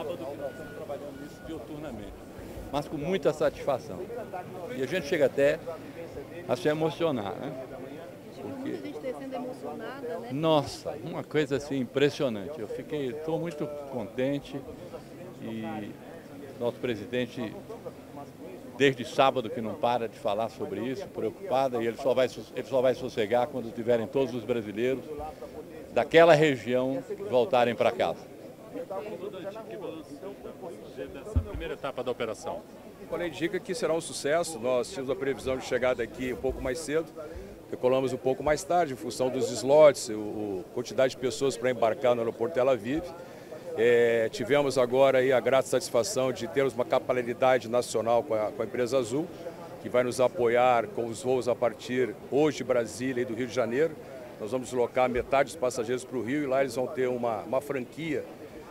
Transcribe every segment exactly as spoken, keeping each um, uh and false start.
sábado, que nós estamos trabalhando nisso diuturnamente, mas com muita satisfação. E a gente chega até a se emocionar, né? Porque... muita gente descendo emocionada, né? Nossa, uma coisa assim impressionante. Eu fiquei, estou muito contente e nosso presidente, desde sábado que não para de falar sobre isso, preocupada, e ele só vai, ele só vai sossegar quando tiverem todos os brasileiros daquela região voltarem para casa. Que balanço dessa primeira etapa da operação? O Lei indica que será um sucesso. Nós tínhamos a previsão de chegada aqui um pouco mais cedo, decolamos um pouco mais tarde, em função dos slots, a quantidade de pessoas para embarcar no aeroporto Tel Aviv. É, tivemos agora aí a grata satisfação de termos uma capilaridade nacional com a, com a empresa Azul, que vai nos apoiar com os voos a partir hoje de Brasília e do Rio de Janeiro. Nós vamos deslocar metade dos passageiros para o Rio e lá eles vão ter uma, uma franquia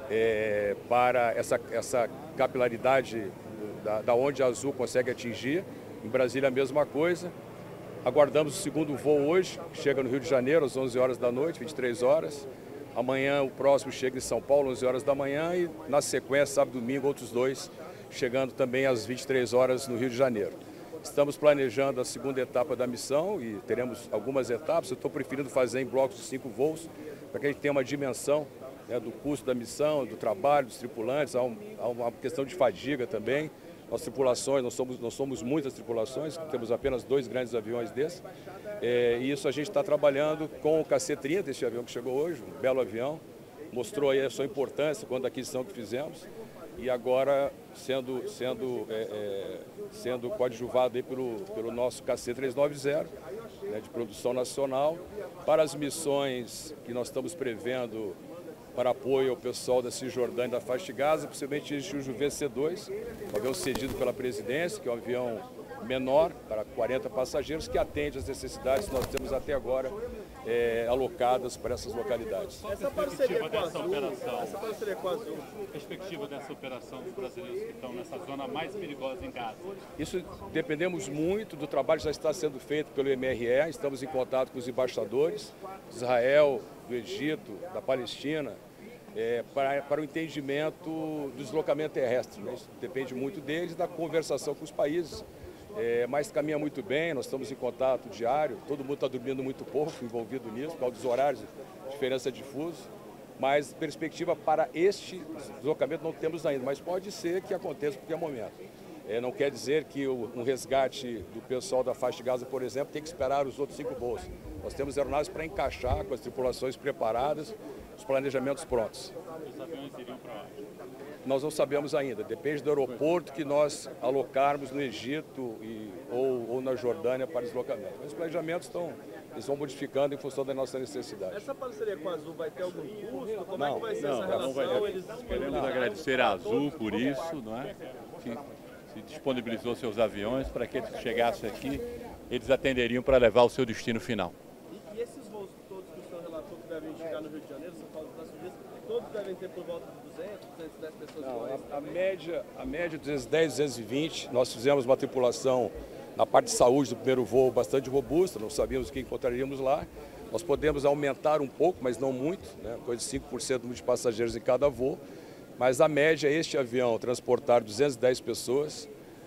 é, para essa, essa capilaridade da, da onde a Azul consegue atingir. Em Brasília a mesma coisa. Aguardamos o segundo voo hoje, que chega no Rio de Janeiro às onze horas da noite, vinte e três horas. Amanhã o próximo chega em São Paulo, onze horas da manhã, e na sequência, sábado e domingo, outros dois, chegando também às vinte e três horas no Rio de Janeiro. Estamos planejando a segunda etapa da missão e teremos algumas etapas. Eu estou preferindo fazer em blocos de cinco voos, para que a gente tenha uma dimensão, né, do custo da missão, do trabalho, dos tripulantes. Há, um, há uma questão de fadiga também. As tripulações, nós somos, nós somos muitas tripulações, temos apenas dois grandes aviões desses. É, e isso a gente está trabalhando com o K C trinta, esse avião que chegou hoje, um belo avião. Mostrou aí a sua importância quando a aquisição que fizemos. E agora sendo, sendo, é, é, sendo coadjuvado aí pelo, pelo nosso K C trezentos e noventa, né, de produção nacional, para as missões que nós estamos prevendo para apoio ao pessoal da Cisjordânia e da faixa de Gaza, possivelmente o V C dois, um avião cedido pela presidência, que é um avião menor, para quarenta passageiros, que atende às necessidades que nós temos até agora é, alocadas para essas localidades. Essa parceria com a Azul, essa parceria com a Azul, perspectiva dessa operação dos brasileiros que estão nessa zona mais perigosa em Gaza? Isso dependemos muito do trabalho que já está sendo feito pelo M R E, estamos em contato com os embaixadores de Israel, do Egito, da Palestina, é, para, para o entendimento do deslocamento terrestre. Né? Isso depende muito deles e da conversação com os países. É, mas caminha muito bem, nós estamos em contato diário, todo mundo está dormindo muito pouco envolvido nisso, por causa dos horários, diferença de fuso, mas perspectiva para este deslocamento não temos ainda, mas pode ser que aconteça a qualquer momento. É, não quer dizer que o, um resgate do pessoal da faixa de Gaza, por exemplo, tem que esperar os outros cinco voos. Nós temos aeronaves para encaixar, com as tripulações preparadas, os planejamentos prontos. Os aviões iriam para onde? Nós não sabemos ainda, depende do aeroporto que nós alocarmos no Egito e, ou, ou na Jordânia para deslocamento. Os planejamentos estão, eles vão modificando em função da nossa necessidade. Essa parceria com a Azul vai ter algum custo? Como não, é que vai ser não, essa não relação? vai ter. Eles Queremos agradecer a Azul por isso, não é? Que se disponibilizou seus aviões para que eles chegassem aqui, eles atenderiam para levar o seu destino final. E, e esses voos todos que o senhor relatou que devem chegar no Rio de Janeiro, São Paulo, Estados Unidos, todos devem ter por volta de duzentas, duzentas e dez pessoas Não, iguais? a, a média, a média duzentos e dez, duzentos e vinte, nós fizemos uma tripulação na parte de saúde do primeiro voo bastante robusta, não sabíamos o que encontraríamos lá. Nós podemos aumentar um pouco, mas não muito, né? Coisa de cinco por cento de passageiros em cada voo. Mas a média, este avião transportar duzentas e dez pessoas,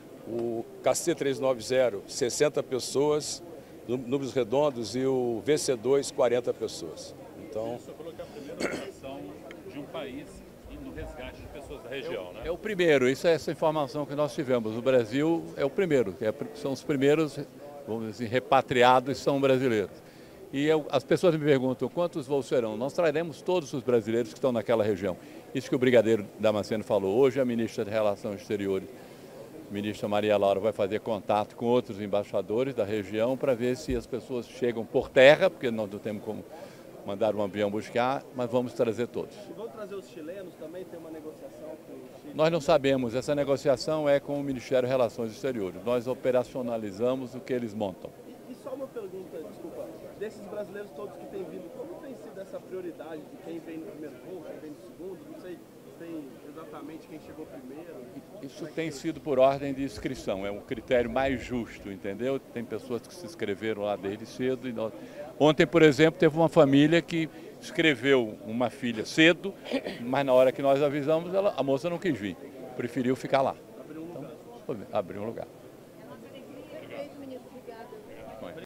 o K C trezentos e noventa, sessenta pessoas, números redondos, e o V C dois, quarenta pessoas. Então, Você falou que é a primeira operação de um país no resgate de pessoas da região, né? É o primeiro, isso é essa informação que nós tivemos. O Brasil é o primeiro, é, são os primeiros, vamos dizer, repatriados são brasileiros. E eu, as pessoas me perguntam quantos voos serão. Nós traremos todos os brasileiros que estão naquela região. Isso que o brigadeiro Damasceno falou. Hoje a ministra de Relações Exteriores, a ministra Maria Laura, vai fazer contato com outros embaixadores da região para ver se as pessoas chegam por terra, porque nós não temos como mandar um avião buscar, mas vamos trazer todos. E vão trazer os chilenos também? Tem uma negociação com o Chile? Nós não sabemos, essa negociação é com o Ministério de Relações Exteriores. Nós operacionalizamos o que eles montam. E, e só uma pergunta, desculpa, desses brasileiros todos que têm vindo, como tem sido essa prioridade de quem vem no primeiro voo, quem vem no segundo? Não sei se tem exatamente quem chegou primeiro. Isso tem sido por ordem de inscrição, é um critério mais justo, entendeu? Tem pessoas que se inscreveram lá desde cedo. E nós... Ontem, por exemplo, teve uma família que escreveu uma filha cedo, mas na hora que nós avisamos, ela, a moça não quis vir, preferiu ficar lá. Então, abriu um lugar.